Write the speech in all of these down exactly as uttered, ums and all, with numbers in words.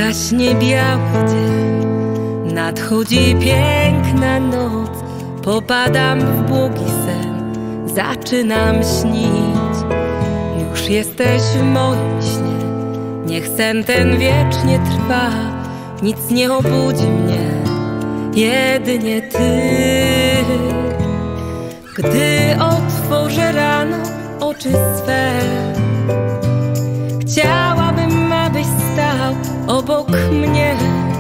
gaśnie biały dzień, nadchodzi piękna noc. Popadam w błogi sen, zaczynam śnić. Już jesteś w moim śnie, niech sen ten wiecznie trwa. Nic nie obudzi mnie, jedynie Ty. Gdy otworzę rano oczy swe, chciałabym, abyś stał obok mnie.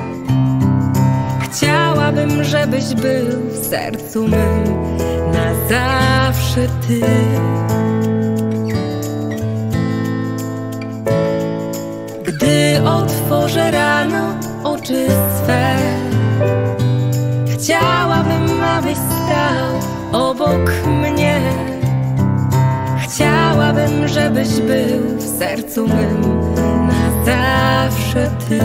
Chciałabym, żebyś był w sercu mym na zawsze Ty. Gdy otworzę rano oczy swe, chciałabym, abyś stał obok mnie. Chciałabym, żebyś był w sercu mym na zawsze Ty.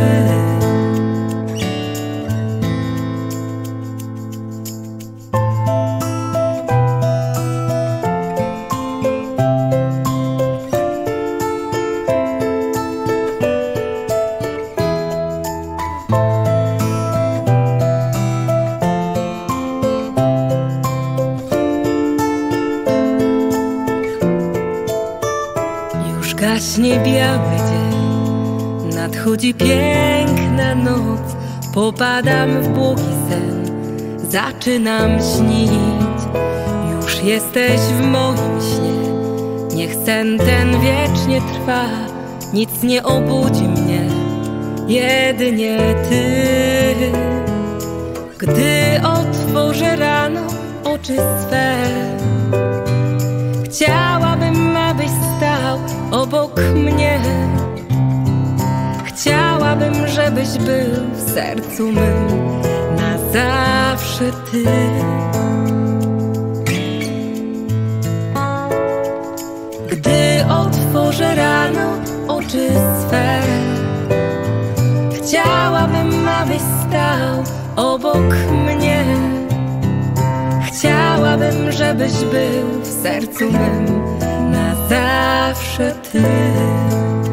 Gaśnie biały dzień, nadchodzi piękna noc. Popadam w błogi sen, zaczynam śnić. Już jesteś w moim śnie, niech sen ten wiecznie trwa. Nic nie obudzi mnie, jedynie Ty. Gdy otworzę rano oczy swe, chciałabym, abyś stał obok mnie. Chciałabym, żebyś był w sercu mym na zawsze Ty. Gdy otworzę rano oczy swe, chciałabym, abyś stał obok mnie. Chciałabym, żebyś był w sercu mym na zawsze Ty.